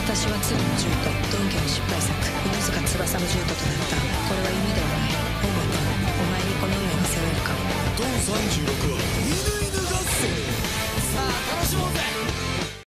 私は鶴の獣人、ドン家の失敗作、犬塚翼の獣人とな